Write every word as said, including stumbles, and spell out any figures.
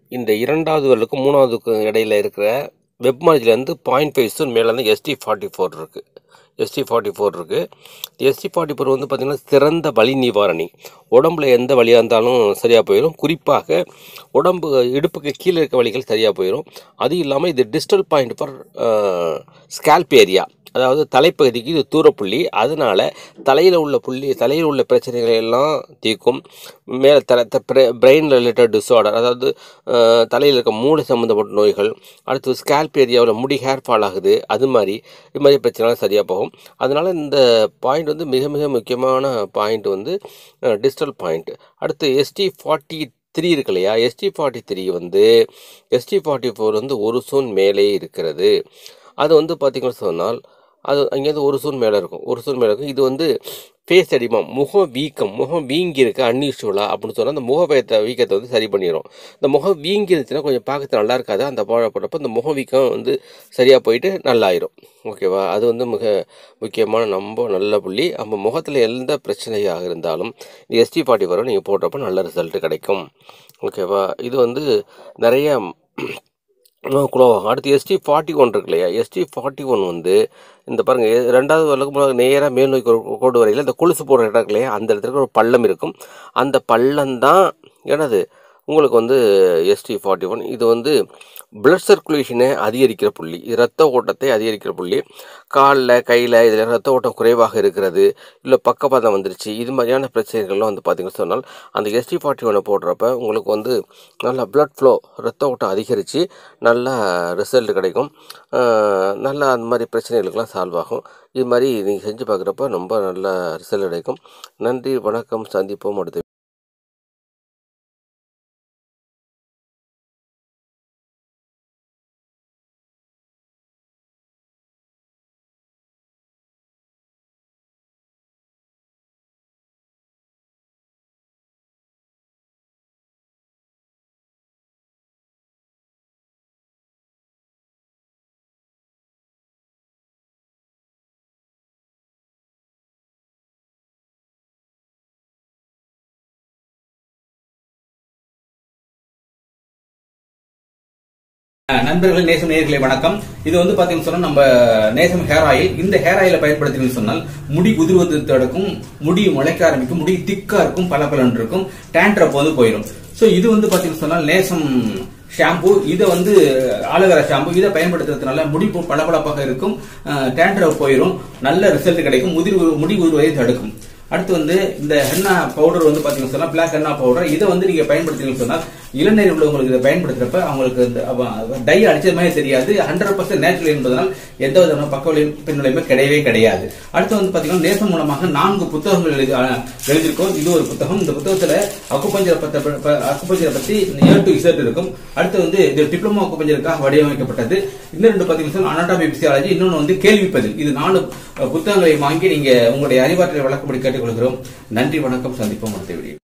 இந்த இரண்டாவது வரலுக்கும் மூணாவதுக்கும் இடையில இருக்கிற வெப் மார்ஜின்லேருந்து பாயிண்ட் ஃபைவ் ஸ்டோன் மேலே வந்து எஸ்டி ஃபார்ட்டி ஃபோர் இருக்குது. எஸ்டி ஃபார்ட்டி ஃபோர் இருக்குது. எஸ்டி ஃபார்ட்டி ஃபோர் வந்து பார்த்திங்கன்னா சிறந்த வலி நிவாரணி. உடம்புல எந்த வலியாக இருந்தாலும் சரியாக போயிடும். குறிப்பாக உடம்பு இடுப்புக்கு கீழே இருக்க வலிகள் சரியாக போயிடும். அது இல்லாமல் இது distal point for scalp area, அதாவது தலைப்பகுதிக்கு இது தூரப்புள்ளி. அதனால் தலையில் உள்ள புள்ளி தலையில் உள்ள பிரச்சனைகளை எல்லாம் தீர்க்கும். மேலே தலை பிரெயின் ரிலேட்டட் டிஸார்டர், அதாவது தலையில் இருக்க மூளை சம்மந்தப்பட்ட நோய்கள், அடுத்து ஸ்கேல்ப் ஏரியாவில் முடி ஹேர் ஃபால் ஆகுது, அது மாதிரி இது மாதிரி பிரச்சனைலாம் சரியாக போகும். அதனால் இந்த பாயிண்ட் வந்து மிக மிக முக்கியமான பாயிண்ட் வந்து டிஸ்டல் பாயிண்ட். அடுத்து எஸ்டி ஃபார்ட்டி த்ரீ இருக்கு இல்லையா, எஸ்டி ஃபார்ட்டி த்ரீ வந்து எஸ்டி ஃபார்ட்டி ஃபோர் வந்து ஒரு சோன் மேலே இருக்கிறது. அது வந்து பார்த்திங்கன்னு சொன்னால் அது அங்கேருந்து ஒரு சூன் மேலே இருக்கும், ஒரு சூன் மேலே இருக்கும். இது வந்து ஃபேஸ் அடிமா, முகம் வீக்கம், முகம் வீங்கி இருக்கு அன்யூஷுவலாக அப்படின்னு சொன்னால் அந்த முகத்தை வீக்கத்தை வந்து சரி பண்ணிடும். இந்த முகம் வீங்கி இருந்துச்சுன்னா கொஞ்சம் பார்க்கறது நல்லா இருக்காது. அந்த போடப்பட்டப்போ இந்த முகம் வீக்கம் வந்து சரியாக போயிட்டு நல்லாயிரும். ஓகேவா, அது வந்து மிக முக்கியமான ரொம்ப நல்ல புள்ளி. நம்ம முகத்தில் எந்த பிரச்சனையாக இருந்தாலும் இந்த எஸ்டி ஃபார்ட்டி வரும் நீங்கள் போடுறப்போ நல்ல ரிசல்ட்டு கிடைக்கும். ஓகேவா, இது வந்து நிறைய குளோவாகும். அடுத்து எஸ்டி ஃபார்ட்டி ஒன் இருக்கு இல்லையா, எஸ்டி ஃபார்ட்டி ஒன் வந்து இந்த பாருங்கள், ரெண்டாவது வரலுக்கு நேராக மேல் நோக்கி கோடு வரையில் இந்த கொலுசு போடுற இடம் இருக்கு இல்லையா, அந்த இடத்துல ஒரு பள்ளம் இருக்கும். அந்த பள்ளம்தான் என்னது உங்களுக்கு வந்து எஸ்டி ஃபார்ட்டி ஒன். இது வந்து பிளட் சர்க்குலேஷனை அதிகரிக்கிற புள்ளி, இது ரத்த ஓட்டத்தை அதிகரிக்கிற புள்ளி. காலில் கையில் இதில் ரத்த ஓட்டம் குறைவாக இருக்கிறது, இல்லை பக்கபாதம் வந்துருச்சு, இது மாதிரியான பிரச்சனைகள்லாம் வந்து பார்த்திங்கன்னு சொன்னால் அந்த எஸ்டி ஃபார்ட்டி ஒன்னை போடுறப்ப உங்களுக்கு வந்து நல்லா பிளட் ஃப்ளோ, ரத்த ஓட்டம் அதிகரித்து நல்லா ரிசல்ட் கிடைக்கும். நல்லா அந்த மாதிரி பிரச்சனைகளுக்கெல்லாம் சால்வ் ஆகும். இது மாதிரி நீங்கள் செஞ்சு பார்க்குறப்ப ரொம்ப நல்ல ரிசல்ட் கிடைக்கும். நன்றி, வணக்கம், சந்திப்போம் அடுத்து. நண்பர்கள், நேசம் நேயர்களே வணக்கம். இது வந்து பாத்தீங்கன்னு சொன்னா நம்ம நேசம் ஹேர் ஆயில். இந்த ஹேர் ஆயிலை பயன்படுத்தினு சொன்னால் முடி உதிர்வது தடுக்கும், முடி முளைக்க ஆரம்பிக்கும், முடி திக்கா இருக்கும், பல பலன் இருக்கும், டேண்ட்ரப் வந்து போயிடும். சோ இது வந்து பாத்தீங்கன்னு சொன்னால் நேசம் ஷாம்பு, இதை வந்து ஆலோவேரா ஷாம்பு, இதை பயன்படுத்துறதுனால முடி பளபளப்பாக இருக்கும், டேண்ட்ரப் போயிடும், நல்ல ரிசல்ட் கிடைக்கும், முதிர் முடி உதிர்வதை தடுக்கும். அடுத்து வந்து இந்த ஹென்னா பவுடர் வந்து பாத்தீங்கன்னா சொன்னா பிளாக் ஹென்னா பவுடர், இதை வந்து நீங்க பயன்படுத்தீங்கன்னு சொன்னா இளநீர் உள்ளவங்களுக்கு இதை பயன்படுத்துறப்ப அவங்களுக்கு டை அடிச்ச மாதிரி தெரியாது. ஹண்ட்ரட் பர்சன்ட் நேச்சுரல் என்பதனால் எந்த விதமான பக்க பின்விளைவுமே கிடையவே கிடையாது. அடுத்து வந்து பாத்தீங்கன்னா நேசம் மூலமாக நான்கு புத்தகங்கள் எழுதி எழுதியிருக்கோம். இது ஒரு புத்தகம். இந்த புத்தகத்துல அக்குபஞ்சரை பத்தி அக்குபஞ்சரை பத்தி ஏ டு இசட் இருக்கும். அடுத்து வந்து இது டிப்ளமோ அக்குபஞ்சருக்காக வடிவமைக்கப்பட்டது. இந்த ரெண்டு பாத்தீங்கன்னா அனாட்டமி பிசியாலஜி, இன்னொன்னு வந்து கேள்வி பதில். இது நாலு புத்தகங்களை வாங்கி நீங்க உங்களுடைய அறிவாற்றலை வழக்கப்படி கேட்டுக்கொள்கிறோம். நன்றி, வணக்கம், சந்திப்போம் அடுத்த வீடியோ.